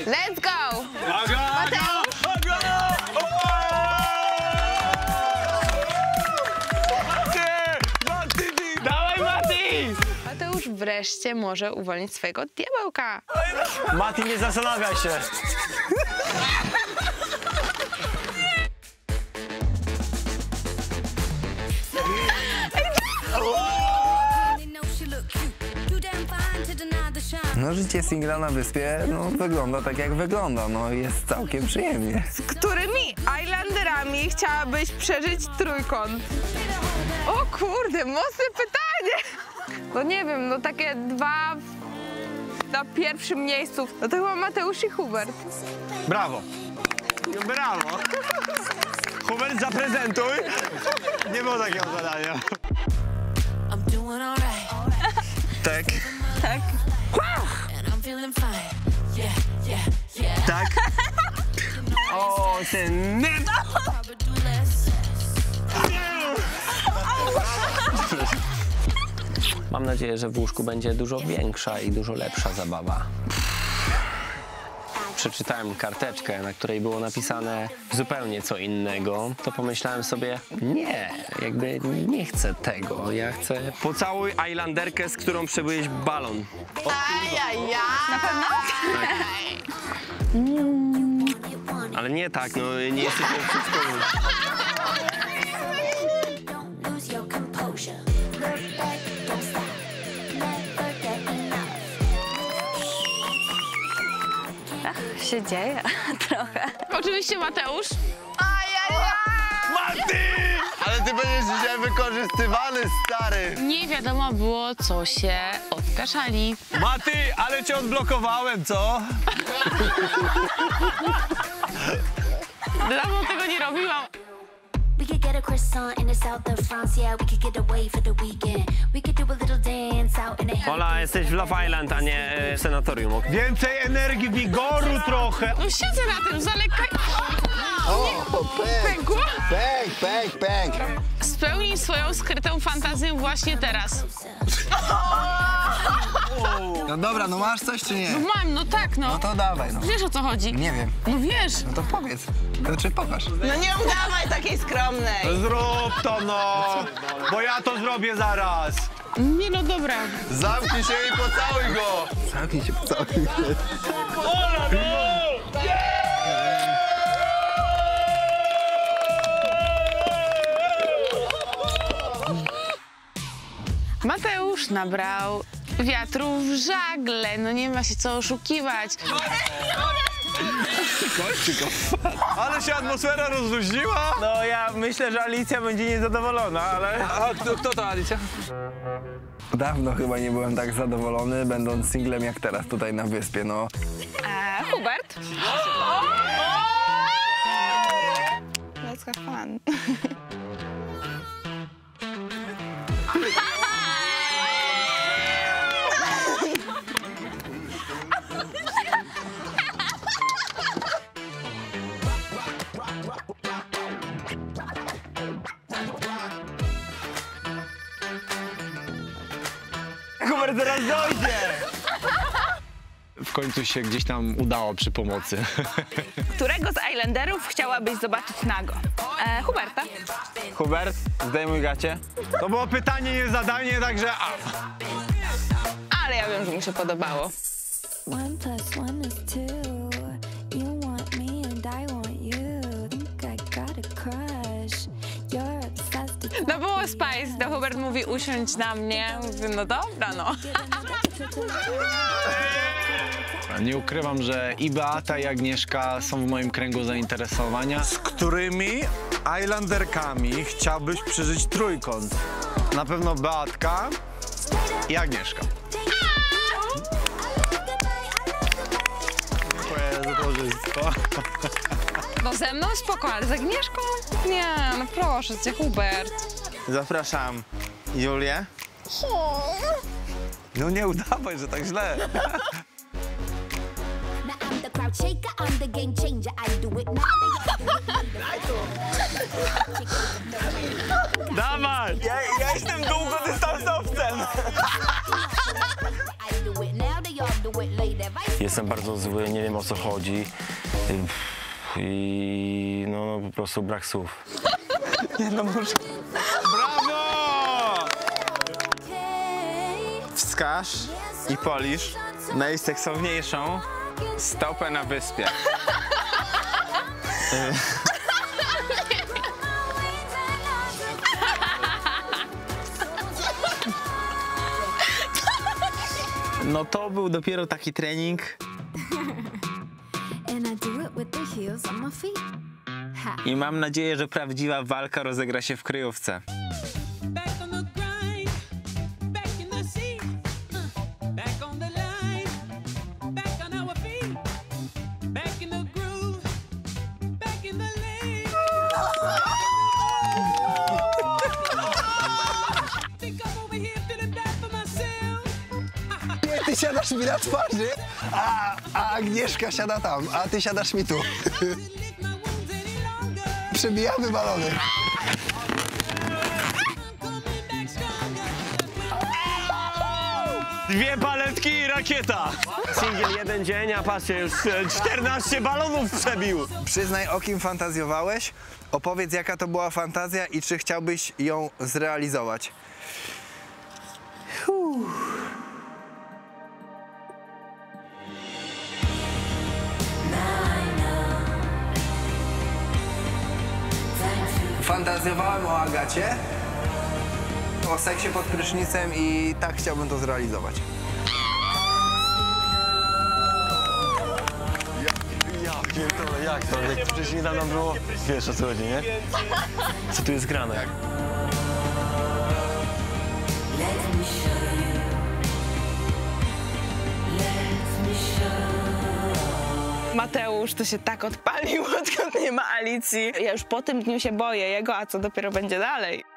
Let's go! Mateusz! Dawaj, Mati! Mateusz wreszcie może uwolnić swojego diabełka. Mati, nie zastanawiaj się. No życie singla na wyspie, no wygląda tak jak wygląda, no jest całkiem przyjemnie. Z którymi Islanderami chciałabyś przeżyć trójkąt? O kurde, mocne pytanie! No nie wiem, no takie dwa na pierwszym miejscu. No to chyba Mateusz i Hubert. Brawo. Brawo. Hubert, zaprezentuj. Nie było takiego zadania. Tak. Tak. Tak. O, ten net. Mam nadzieję, że w łóżku będzie dużo większa i dużo lepsza zabawa. Przeczytałem karteczkę, na której było napisane zupełnie co innego, to pomyślałem sobie, nie, jakby nie chcę tego. Ja chcę pocałuj Islanderkę, z którą przebyłeś balon. Ajajaj! Na pewno? Ale nie tak, no nie jesteśmy w przedszkolu. Się dzieje trochę. Oczywiście Mateusz. Mati! Ale ty będziesz dzisiaj wykorzystywany, stary. Nie wiadomo było, co się odkaszali. Mati, ale cię odblokowałem, co? Dawno tego nie robiłam. We could get a croissant in the south of France, yeah, we could get away for the weekend. We could do a little dance out in the Ola, jesteś w Love Island, a nie w sanatorium. Więcej energii, wigoru trochę. No siedzę na tym, zalekaj. Pękło? Pęk. Spełnij swoją skrytą fantazję właśnie teraz. No dobra, no masz coś czy nie? No mam, no tak, no. No to dawaj, no. Wiesz, o co chodzi? Nie wiem. No wiesz. No to powiedz. Znaczy pokaż. No nie udawaj takiej skromnej. Zrób to, no, bo ja to zrobię zaraz. Nie, no dobra. Zamknij się i pocałuj go. Zamknij się, pocałuj się. Ola, no! Mateusz nabrał wiatru w żagle. No nie ma się co oszukiwać. Ale się atmosfera rozluźniła. No ja myślę, że Alicja będzie niezadowolona, ale... A kto to Alicja? Dawno chyba nie byłem tak zadowolony, będąc singlem jak teraz tutaj na wyspie, no. Hubert? Let's have fun. Hubert zaraz dojdzie! W końcu się gdzieś tam udało przy pomocy. Którego z Islanderów chciałabyś zobaczyć nago? Huberta. Hubert, zdejmuj gacie. To było pytanie, nie zadanie, także... Ale ja wiem, że mu się podobało. 1 + 1 is 2. You want me and I want you. Think I got a crush. You're obsessed. No było Spice, to Hubert mówi usiądź na mnie. Mówię, no dobra, no. Nie ukrywam, że i Beata, i Agnieszka są w moim kręgu zainteresowania. Z którymi Islanderkami chciałbyś przeżyć trójkąt? Na pewno Beatka i Agnieszka. Dziękuję za towarzystwo. No ze mną spoko, ale z Agnieszką? Nie, no proszę cię, Hubert. Zapraszam Julię. No nie udawaj, że tak źle. Now I'm the crowd shaker, I'm the game changer. I do it now. Dawaj! Ja jestem długodystansowcem. I do it now, they all do it later. Jestem bardzo zły, nie wiem o co chodzi. I no po prostu brak słów. Brawo! Wskaż i polisz najseksowniejszą stopę na wyspie. No to był dopiero taki trening. And I do it with the heels on my feet. Ha. I mam nadzieję, że prawdziwa walka rozegra się w kryjówce. Ty siadasz mi na twarzy, a Agnieszka siada tam, a ty siadasz mi tu. Przebijamy balony. Dwie paletki i rakieta! Singiel jeden dzień, a patrzcie, już 14 balonów przebił. Przyznaj, o kim fantazjowałeś, opowiedz, jaka to była fantazja i czy chciałbyś ją zrealizować. Fantazjowałem o Agacie, o seksie pod prysznicem i tak chciałbym to zrealizować. Jak to? Jak przecież niedawno było, wiesz o co chodzi, nie? Co tu jest grane? Mateusz to się tak odpalił, odkąd nie ma Alicji. Ja już po tym dniu się boję jego, a co dopiero będzie dalej.